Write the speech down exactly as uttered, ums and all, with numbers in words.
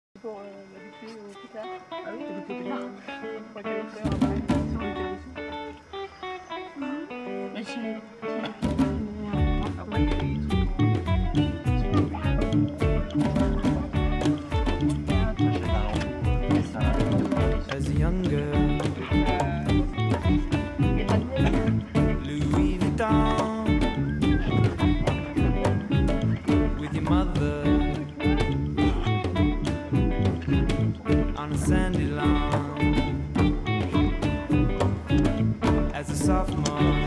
Pour euh, m'habituer au pétard. Ah oui, t'habites au pétard. Faut qu'elle faire un bail sur le télévision. Mais c'est. Après, il y a des trucs As a young girl, Louis Vuitton, with your mother on a sandy lawn. As a sophomore,